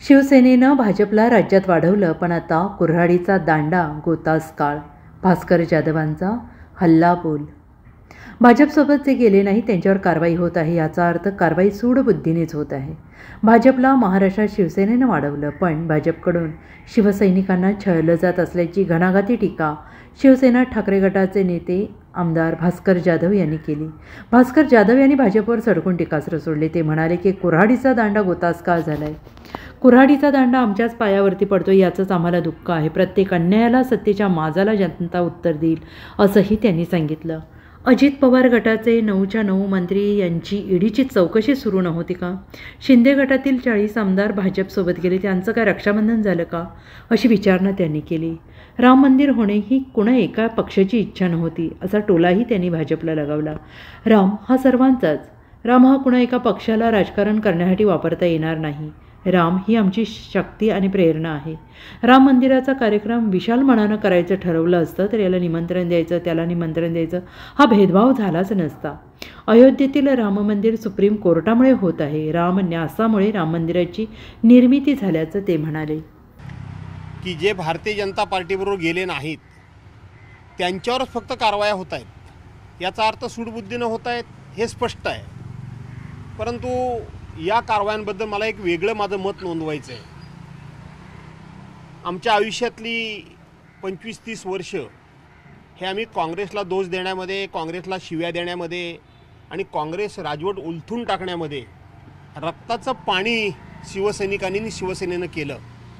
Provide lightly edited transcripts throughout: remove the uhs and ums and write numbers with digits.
शिवसेनेनं भाजपला राज्यात वाढवलं, पण आता कुऱ्हाडीचा दांडा गोतास काळ. भास्कर जाधवांचा हल्लाबोल. भाजपसोबत जे गेले नाही त्यांच्यावर कारवाई होत आहे. याचा अर्थ कारवाई सूडबुद्धीनेच होत आहे. भाजपला महाराष्ट्रात शिवसेनेनं वाढवलं, पण भाजपकडून शिवसैनिकांना छळलं जात असल्याची घणाघाती टीका शिवसेना ठाकरे गटाचे नेते आमदार भास्कर जाधव यांनी केली. भास्कर जाधव यांनी भाजपवर सडकून टीकास्त्र सोडले. ते म्हणाले की कुऱ्हाडीचा दांडा गोतास काळ झालाय. कुऱ्हाडीचा दांडा आमच्याच पायावरती पडतो, याचंच आम्हाला दुःख आहे. प्रत्येक अन्यायाला सत्तेच्या माजाला जनता उत्तर देईल, असंही त्यांनी सांगितलं. अजित पवार गटाचे 9च्या 9 मंत्री यांची ईडीची चौकशी सुरू नव्हती का? शिंदे गटातील 40 आमदार भाजपसोबत गेले, त्यांचं काय रक्षाबंधन झालं का? अशी विचारणा त्यांनी केली. राम मंदिर होणे ही कुणा एका पक्षाची इच्छा नव्हती, असा टोलाही त्यांनी भाजपला लगावला. राम हा सर्वांचाच. राम हा कुणा एका पक्षाला राजकारण करण्यासाठी वापरता येणार नाही. राम ही आमची शक्ती आणि प्रेरणा आहे. राम मंदिराचा कार्यक्रम विशाल मनानं करायचं ठरवलं असतं तर याला निमंत्रण द्यायचं, त्याला निमंत्रण द्यायचं, हा भेदभाव झालाच नसता. अयोध्येतील राम मंदिर सुप्रीम कोर्टामुळे होत आहे. राम न्यासामुळे राम मंदिराची निर्मिती झाल्याचं ते म्हणाले. की जे भारतीय जनता पार्टीबरोबर गेले नाहीत त्यांच्यावरच फक्त कारवाया होत आहेत, याचा अर्थ सूडबुद्धीनं होत आहेत हे स्पष्ट आहे. परंतु या कारवायांबद्दल मला एक वेगळं माझं मत नोंदवायचं आहे. आमच्या आयुष्यातली 25-30 वर्ष हे आम्ही काँग्रेसला दोष देण्यामध्ये, काँग्रेसला शिव्या देण्यामध्ये आणि काँग्रेस राजवट उलथून टाकण्यामध्ये रक्ताचं पाणी शिवसैनिकांनी आणि शिवसेनेनं केलं.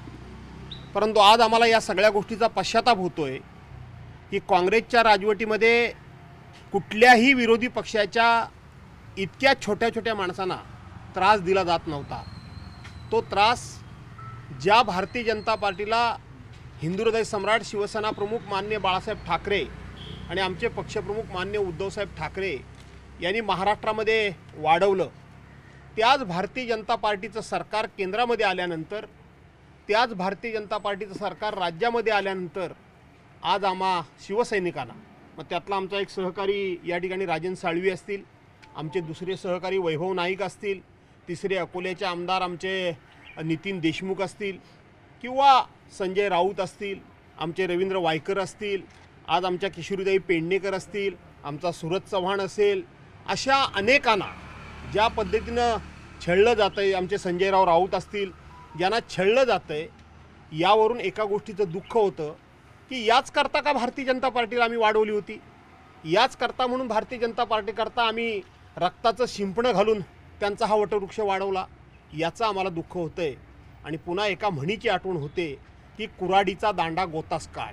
परंतु आज आम्हाला या सगळ्या गोष्टीचा पश्चाताप होतो आहे की काँग्रेसच्या राजवटीमध्ये कुठल्याही विरोधी पक्षाच्या इतक्या छोट्या छोट्या माणसांना त्रास दिला जात नव्हता. तो त्रास ज्या भारतीय जनता पार्टीला हिंदू हृदय सम्राट शिवसेना प्रमुख माननीय बाळासाहेब ठाकरे आणि आमचे पक्षप्रमुख माननीय उद्धवसाहेब ठाकरे यांनी महाराष्ट्रामध्ये वाढवलं, त्याच भारतीय जनता पार्टीचं सरकार केंद्रामध्ये आल्यानंतर, त्याच भारतीय जनता पार्टीचं सरकार राज्यामध्ये आल्यानंतर आज आम्हा शिवसैनिकांना, मग त्यातला आमचा एक सहकारी या ठिकाणी राजन साळवी असतील, आमचे दुसरे सहकारी वैभव नाईक असतील, तिसरे अकोल्याचे आमदार आमचे नितीन देशमुख असतील किंवा संजय राऊत असतील, आमचे रवींद्र वायकर असतील, आज आमच्या किशोरीताई पेडणेकर असतील, आमचा सुरज चव्हाण असेल, अशा अनेकांना ज्या पद्धतीनं छळलं जातं आहे, आमचे संजयराव राऊत असतील, ज्यांना छळलं जातं आहे, यावरून एका गोष्टीचं दुःख होतं की याच करता का भारतीय जनता पार्टीला आम्ही वाढवली होती? याच करता म्हणून भारतीय जनता पार्टीकरता आम्ही रक्ताचं शिंपणं घालून त्यांचा हा वटवृक्ष वाढवला, याचं आम्हाला दुःख होतं आहे. आणि पुन्हा एका म्हणीची आठवण होते की कुऱ्हाडीचा दांडा गोतास काळ.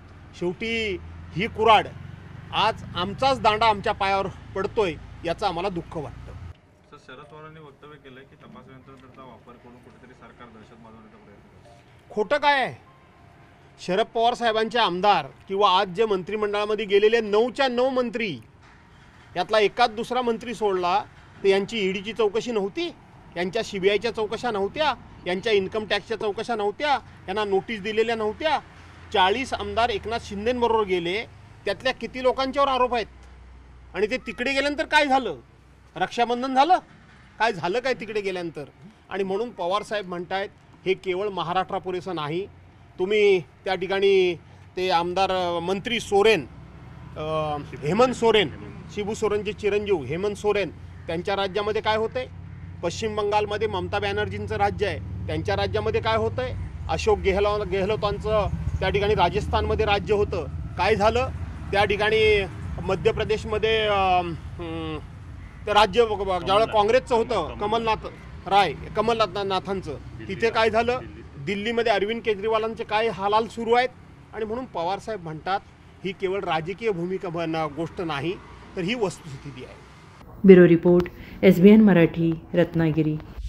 शेवटी ही कुऱ्हाड आज आमचाच दांडा आमच्या पायावर पडतोय, याचं आम्हाला दुःख वाटतं. सर, शरद पवारांनी वक्तव्य केलं की तपास यंत्रणेचा वापर करून कुठेतरी सरकार दहशत माजवण्याचा प्रयत्न करतं. खोटं काय आहे? शरद पवार साहेबांचे आमदार किंवा आज जे मंत्रिमंडळामध्ये गेलेले 9च्या 9 मंत्री, यातला एकाच दुसरा मंत्री सोडला तर यांची ईडीची चौकशी नव्हती, यांच्या सीबीआयच्या चौकशा नव्हत्या, यांच्या इन्कम टॅक्सच्या चौकशा नव्हत्या, यांना नोटीस दिलेल्या नव्हत्या. 40 आमदार एकनाथ शिंदेंबरोबर गेले, त्यातल्या किती लोकांच्यावर आरोप आहेत? आणि ते तिकडे गेल्यानंतर काय झालं? रक्षाबंधन झालं? काय झालं काय तिकडे गेल्यानंतर? आणि म्हणून पवारसाहेब म्हणतायत हे केवळ महाराष्ट्रापुरेसं नाही. तुम्ही त्या ठिकाणी ते आमदार मंत्री सोरेन, हेमंत सोरेन, शिबू सोरेनचे चिरंजीव हेमंत सोरेन, त्यांच्या राज्यामध्ये काय होतं आहे? पश्चिम बंगालमध्ये ममता बॅनर्जींचं राज्य आहे, त्यांच्या राज्यामध्ये काय होतं आहे? अशोक गेहलोतांचं त्या ठिकाणी राजस्थानमध्ये राज्य होतं, काय झालं? त्या ठिकाणी मध्य प्रदेशमध्ये ते राज्य ज्यावेळेला काँग्रेसचं होतं कमलनाथांचं, तिथे काय झालं? दिल्लीमध्ये अरविंद केजरीवालांचे काय हालाल सुरू आहेत. आणि म्हणून पवारसाहेब म्हणतात ही केवळ राजकीय भूमिका गोष्ट नाही, तर ही वस्तुस्थिती आहे. Bureau report, SBN Marathi, Ratnagiri.